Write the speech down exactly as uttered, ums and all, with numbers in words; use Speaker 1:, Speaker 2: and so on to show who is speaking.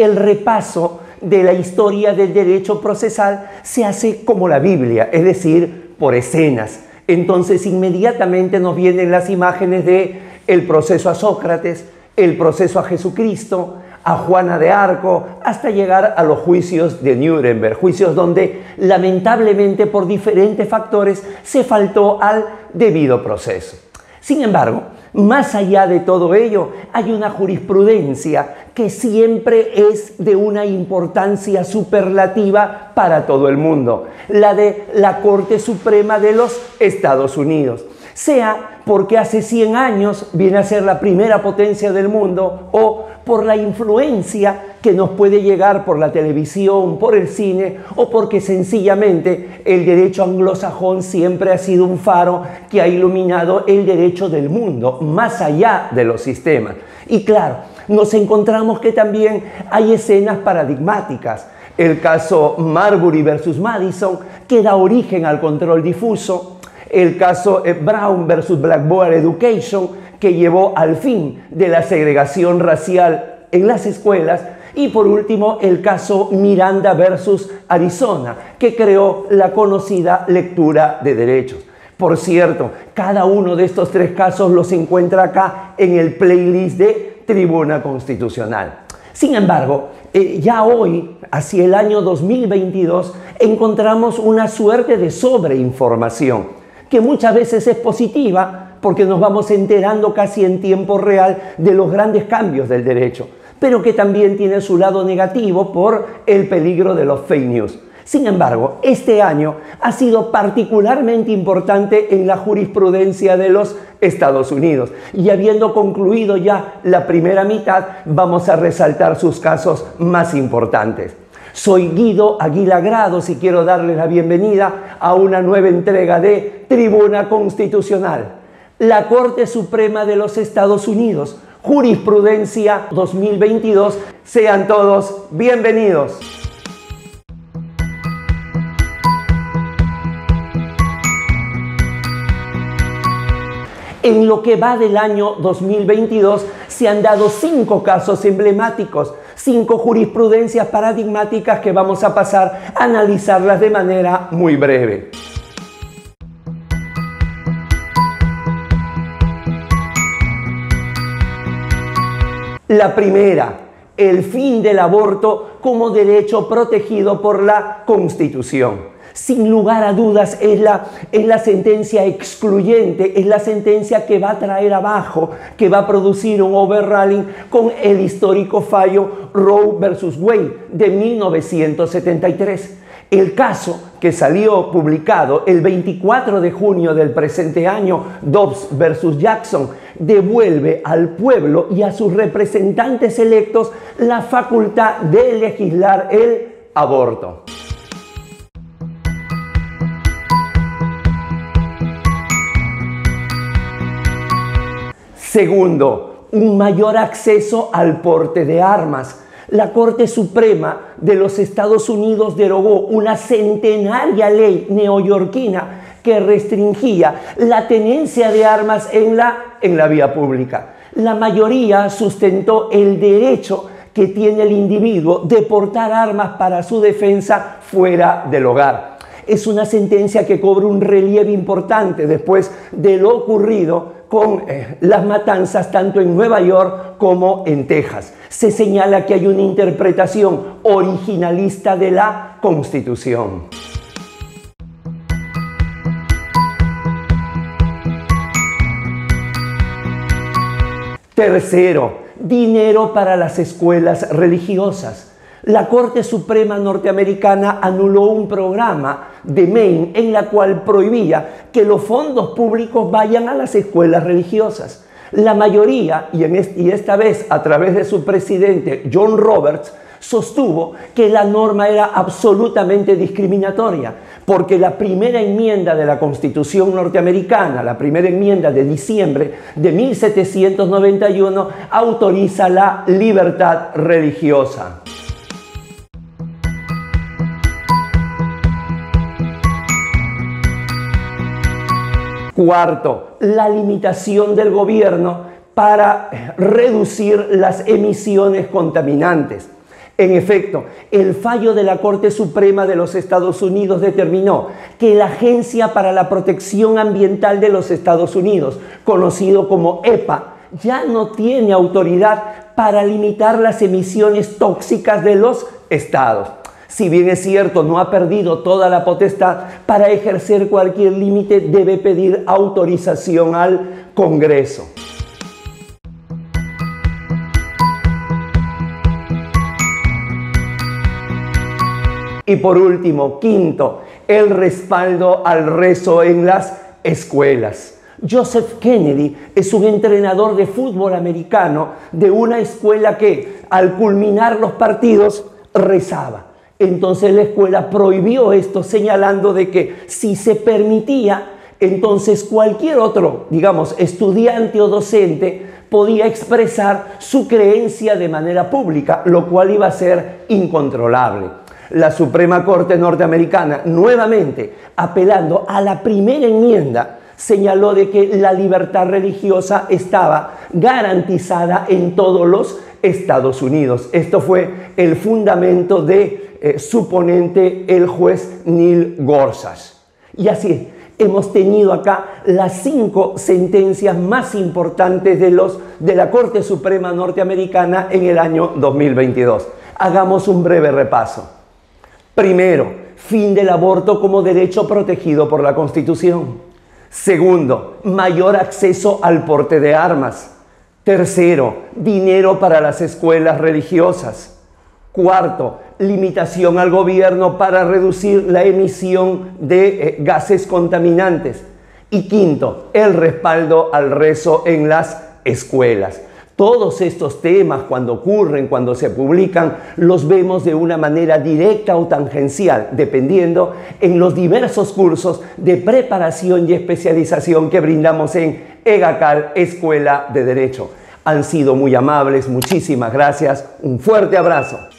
Speaker 1: el repaso de la historia del derecho procesal se hace como la Biblia, es decir, por escenas. Entonces inmediatamente nos vienen las imágenes de el proceso a Sócrates, el proceso a Jesucristo, a Juana de Arco, hasta llegar a los juicios de Nuremberg, juicios donde lamentablemente por diferentes factores se faltó al debido proceso. Sin embargo, más allá de todo ello, hay una jurisprudencia que siempre es de una importancia superlativa para todo el mundo, la de la Corte Suprema de los Estados Unidos. Sea porque hace cien años viene a ser la primera potencia del mundo o por la influencia que nos puede llegar por la televisión, por el cine o porque sencillamente el derecho anglosajón siempre ha sido un faro que ha iluminado el derecho del mundo, más allá de los sistemas. Y claro, nos encontramos que también hay escenas paradigmáticas. El caso Marbury versus Madison, que da origen al control difuso. El caso Brown versus Blackboard Education, que llevó al fin de la segregación racial en las escuelas. Y por último, el caso Miranda versus Arizona, que creó la conocida lectura de derechos. Por cierto, cada uno de estos tres casos los encuentra acá en el playlist de Tribuna Constitucional. Sin embargo, eh, ya hoy, hacia el año dos mil veintidós, encontramos una suerte de sobreinformación, que muchas veces es positiva porque nos vamos enterando casi en tiempo real de los grandes cambios del derecho, pero que también tiene su lado negativo por el peligro de los fake news. Sin embargo, este año ha sido particularmente importante en la jurisprudencia de los Estados Unidos y habiendo concluido ya la primera mitad, vamos a resaltar sus casos más importantes. Soy Guido Aguila Grados y quiero darles la bienvenida a una nueva entrega de Tribuna Constitucional. La Corte Suprema de los Estados Unidos, Jurisprudencia dos mil veintidós. Sean todos bienvenidos. En lo que va del año dos mil veintidós se han dado cinco casos emblemáticos, cinco jurisprudencias paradigmáticas que vamos a pasar a analizarlas de manera muy breve. La primera, el fin del aborto como derecho protegido por la Constitución. Sin lugar a dudas es la, es la sentencia excluyente, es la sentencia que va a traer abajo, que va a producir un overruling con el histórico fallo Roe versus Wade de mil novecientos setenta y tres. El caso que salió publicado el veinticuatro de junio del presente año, Dobbs versus Jackson, devuelve al pueblo y a sus representantes electos la facultad de legislar el aborto. Segundo, un mayor acceso al porte de armas. La Corte Suprema de los Estados Unidos derogó una centenaria ley neoyorquina que restringía la tenencia de armas en la, en la vía pública. La mayoría sustentó el derecho que tiene el individuo de portar armas para su defensa fuera del hogar. Es una sentencia que cobra un relieve importante después de lo ocurrido con eh, las matanzas tanto en Nueva York como en Texas. Se señala que hay una interpretación originalista de la Constitución. Tercero, dinero para las escuelas religiosas. La Corte Suprema norteamericana anuló un programa de Maine en la cual prohibía que los fondos públicos vayan a las escuelas religiosas. La mayoría, y, en este, y esta vez a través de su presidente John Roberts, sostuvo que la norma era absolutamente discriminatoria, porque la primera enmienda de la Constitución norteamericana, la primera enmienda de diciembre de mil setecientos noventa y uno, autoriza la libertad religiosa. Cuarto, la limitación del gobierno para reducir las emisiones contaminantes. En efecto, el fallo de la Corte Suprema de los Estados Unidos determinó que la Agencia para la Protección Ambiental de los Estados Unidos, conocido como EPA, ya no tiene autoridad para limitar las emisiones tóxicas de los estados. Si bien es cierto, no ha perdido toda la potestad, para ejercer cualquier límite debe pedir autorización al Congreso. Y por último, quinto, el respaldo al rezo en las escuelas. Joseph Kennedy es un entrenador de fútbol americano de una escuela que, al culminar los partidos, rezaba. Entonces la escuela prohibió esto, señalando de que si se permitía, entonces cualquier otro, digamos, estudiante o docente podía expresar su creencia de manera pública, lo cual iba a ser incontrolable. La Suprema Corte norteamericana, nuevamente apelando a la primera enmienda, señaló de que la libertad religiosa estaba garantizada en todos los Estados Unidos. Esto fue el fundamento de eh, su ponente, el juez Neil Gorsuch. Y así hemos tenido acá las cinco sentencias más importantes de, los, de la Corte Suprema norteamericana en el año dos mil veintidós. Hagamos un breve repaso. Primero, fin del aborto como derecho protegido por la Constitución. Segundo, mayor acceso al porte de armas. Tercero, dinero para las escuelas religiosas. Cuarto, limitación al gobierno para reducir la emisión de eh, gases contaminantes. Y quinto, el respaldo al rezo en las escuelas. Todos estos temas, cuando ocurren, cuando se publican, los vemos de una manera directa o tangencial, dependiendo en los diversos cursos de preparación y especialización que brindamos en EGACAL, Escuela de Derecho. Han sido muy amables, muchísimas gracias, un fuerte abrazo.